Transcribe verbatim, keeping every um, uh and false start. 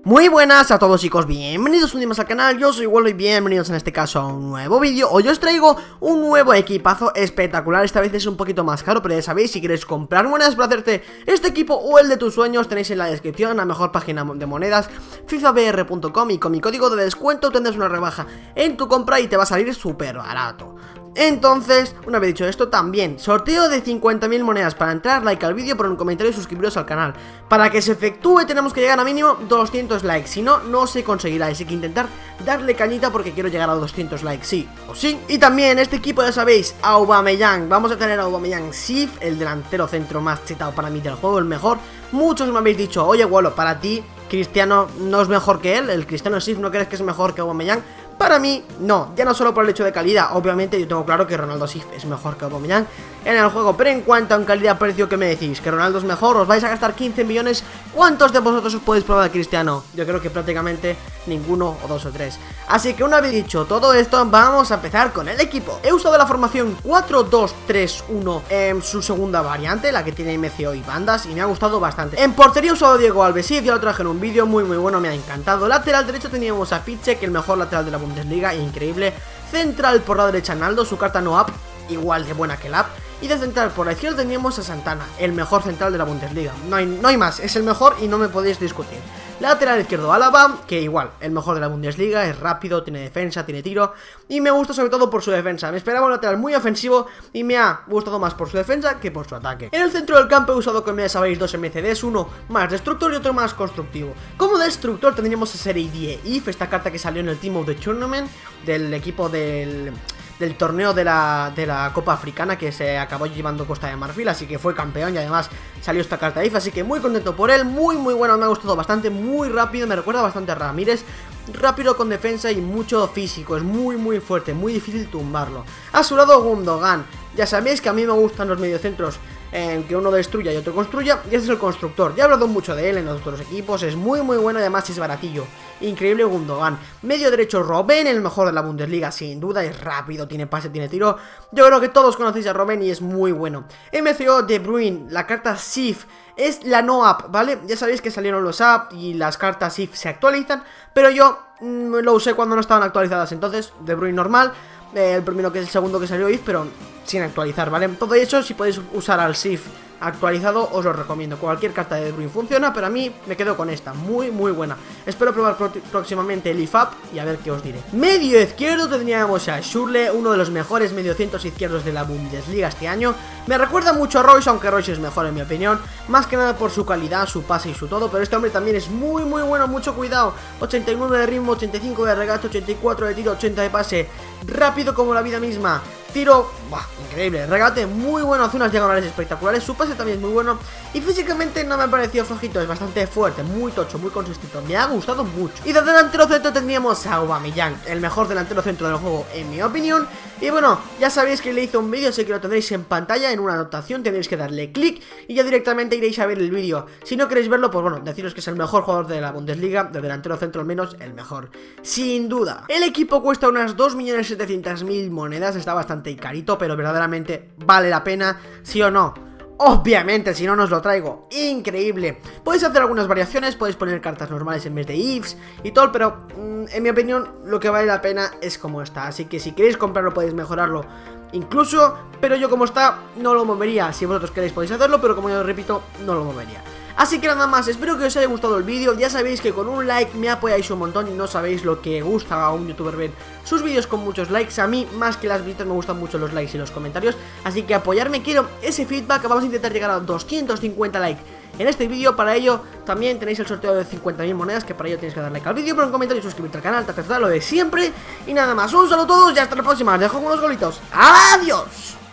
Muy buenas a todos, chicos, bienvenidos un día más al canal. Yo soy Wallo y bienvenidos en este caso a un nuevo vídeo. Hoy os traigo un nuevo equipazo espectacular. Esta vez es un poquito más caro, pero ya sabéis, si quieres comprar monedas para hacerte este equipo o el de tus sueños, tenéis en la descripción la mejor página de monedas, FIFA B R punto com, y con mi código de descuento tendrás una rebaja en tu compra y te va a salir súper barato. Entonces, una vez dicho esto, también sorteo de cincuenta mil monedas para entrar, like al vídeo, por un comentario y suscribiros al canal. Para que se efectúe tenemos que llegar a mínimo doscientos likes, si no, no se conseguirá. Así que intentar darle cañita porque quiero llegar a doscientos likes, sí o sí. Y también en este equipo, ya sabéis, Aubameyang. Vamos a tener a Aubameyang Sif, el delantero centro más chetado para mí del juego, el mejor. Muchos me habéis dicho, oye, Wallo, para ti Cristiano no es mejor que él, el Cristiano Sif, ¿no crees que es mejor que Aubameyang? Para mí, no, ya no solo por el hecho de calidad. Obviamente yo tengo claro que Ronaldo Sif es mejor que Aubameyang en el juego, pero en cuanto a calidad-precio, ¿qué me decís? ¿Que Ronaldo es mejor? ¿Os vais a gastar quince millones? ¿Cuántos de vosotros os podéis probar a Cristiano? Yo creo que prácticamente ninguno o dos o tres. Así que una vez dicho todo esto, vamos a empezar con el equipo. He usado la formación cuatro dos tres uno en su segunda variante, la que tiene M C O y bandas, y me ha gustado bastante. En portería he usado a Diego Alves, sí, ya lo traje en un vídeo muy muy bueno, me ha encantado. Lateral derecho teníamos a Piszczek, el mejor lateral de la Bundesliga, increíble. Central por la derecha Naldo, su carta no up, igual de buena que la up. Y de central por la izquierda teníamos a Santana, el mejor central de la Bundesliga. No hay, no hay más, es el mejor y no me podéis discutir. Lateral izquierdo Álava, que igual, el mejor de la Bundesliga, es rápido, tiene defensa, tiene tiro. Y me gusta sobre todo por su defensa. Me esperaba un lateral muy ofensivo y me ha gustado más por su defensa que por su ataque. En el centro del campo he usado, como ya sabéis, dos M C Ds, uno más destructor y otro más constructivo. Como destructor tendríamos a Sereidie If, esta carta que salió en el Team of the Tournament, del equipo del... del torneo de la, de la Copa Africana, que se acabó llevando Costa de Marfil, así que fue campeón y además salió esta carta de I F, así que muy contento por él, muy muy bueno, me ha gustado bastante, muy rápido, me recuerda bastante a Ramírez, rápido con defensa y mucho físico, es muy muy fuerte, muy difícil tumbarlo. A su lado Gundogan, ya sabéis que a mí me gustan los mediocentros en que uno destruya y otro construya, y ese es el constructor. Ya he hablado mucho de él en los otros equipos, es muy muy bueno y además es baratillo. Increíble Gundogan. Medio derecho Robben, el mejor de la Bundesliga sin duda, es rápido, tiene pase, tiene tiro. Yo creo que todos conocéis a Robben y es muy bueno. M C O De Bruyne, la carta Sif es la no up, ¿vale? Ya sabéis que salieron los up y las cartas Sif se actualizan, pero yo mmm, lo usé cuando no estaban actualizadas, entonces De Bruyne normal. Eh, el primero que es el segundo que salió I F, pero sin actualizar, ¿vale? Todo eso, si podéis usar al Sif actualizado, os lo recomiendo. Cualquier carta de De Bruyne funciona, pero a mí me quedo con esta, muy muy buena. Espero probar próximamente el I F A P y a ver qué os diré. Medio izquierdo tendríamos a Schürrle, uno de los mejores mediocentros izquierdos de la Bundesliga este año. Me recuerda mucho a Royce, aunque Royce es mejor en mi opinión, más que nada por su calidad, su pase y su todo, pero este hombre también es muy muy bueno, mucho cuidado. Ochenta y nueve de ritmo, ochenta y cinco de regate, ochenta y cuatro de tiro, ochenta de pase, rápido como la vida misma. Tiro, buah, increíble, regate muy bueno, hace unas diagonales espectaculares, su pase también es muy bueno y físicamente no me ha parecido flojito, es bastante fuerte, muy tocho, muy consistente, me ha gustado mucho. Y de delantero centro tendríamos a Aubameyang, el mejor delantero centro del juego en mi opinión. Y bueno, ya sabéis que le hice un vídeo, sé que lo tendréis en pantalla, en una anotación, tenéis que darle clic y ya directamente iréis a ver el vídeo. Si no queréis verlo, pues bueno, deciros que es el mejor jugador de la Bundesliga, del delantero centro al menos, el mejor, sin duda. El equipo cuesta unas dos millones setecientas mil monedas, está bastante carito, pero verdaderamente vale la pena, ¿sí o no? Obviamente, si no, no os lo traigo. Increíble. Podéis hacer algunas variaciones, podéis poner cartas normales en vez de ifs y todo, pero mmm, en mi opinión lo que vale la pena es como está. Así que si queréis comprarlo podéis mejorarlo incluso, pero yo como está no lo movería. Si vosotros queréis podéis hacerlo, pero como yo repito, no lo movería. Así que nada más, espero que os haya gustado el vídeo. Ya sabéis que con un like me apoyáis un montón y no sabéis lo que gusta a un youtuber ver sus vídeos con muchos likes. A mí, más que las visitas, me gustan mucho los likes y los comentarios, así que apoyarme, quiero ese feedback. Vamos a intentar llegar a doscientos cincuenta likes en este vídeo. Para ello también tenéis el sorteo de cincuenta mil monedas, que para ello tenéis que dar like al vídeo, poner un comentario y suscribirte al canal, ta, ta, ta, lo de siempre. Y nada más, un saludo a todos y hasta la próxima. Os dejo con unos golitos. ¡Adiós!